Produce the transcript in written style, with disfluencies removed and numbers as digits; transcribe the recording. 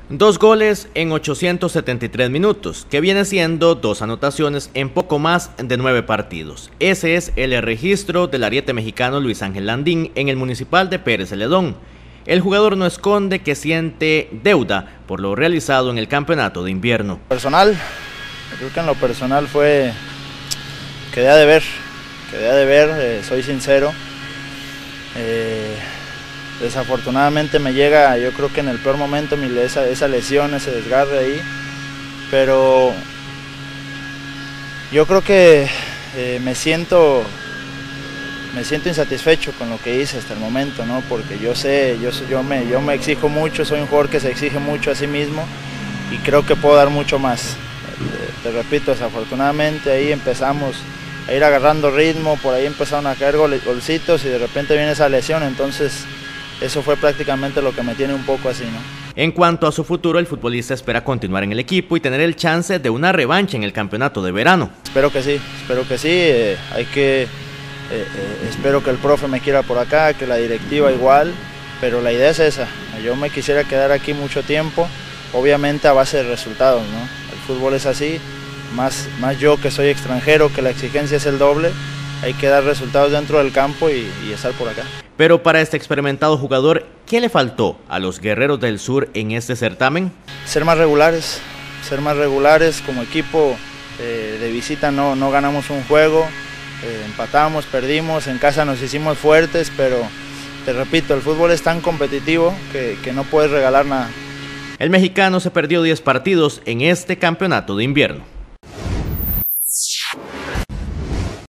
2 goles en 873 minutos, que viene siendo 2 anotaciones en poco más de 9 partidos. Ese es el registro del ariete mexicano Luis Ángel Landín en el Municipal de Pérez Celedón. El jugador no esconde que siente deuda por lo realizado en el campeonato de invierno. Personal, creo que en lo personal fue, quedé a deber, soy sincero. Desafortunadamente me llega, yo creo que en el peor momento, esa lesión, ese desgarre ahí, pero yo creo que me siento insatisfecho con lo que hice hasta el momento, ¿no? Porque yo me exijo mucho, soy un jugador que se exige mucho a sí mismo y creo que puedo dar mucho más. Te repito, desafortunadamente ahí empezamos a ir agarrando ritmo, por ahí empezaron a caer golcitos y de repente viene esa lesión, entonces eso fue prácticamente lo que me tiene un poco así, ¿no? En cuanto a su futuro, el futbolista espera continuar en el equipo y tener el chance de una revancha en el campeonato de verano. Espero que sí, espero que el profe me quiera por acá, que la directiva igual, pero la idea es esa, yo me quisiera quedar aquí mucho tiempo, obviamente a base de resultados, ¿no? El fútbol es así, más yo que soy extranjero, que la exigencia es el doble, hay que dar resultados dentro del campo y estar por acá. Pero para este experimentado jugador, ¿qué le faltó a los Guerreros del Sur en este certamen? Ser más regulares como equipo. De visita no ganamos un juego, empatamos, perdimos, en casa nos hicimos fuertes, pero te repito, el fútbol es tan competitivo que no puedes regalar nada. El mexicano se perdió 10 partidos en este campeonato de invierno.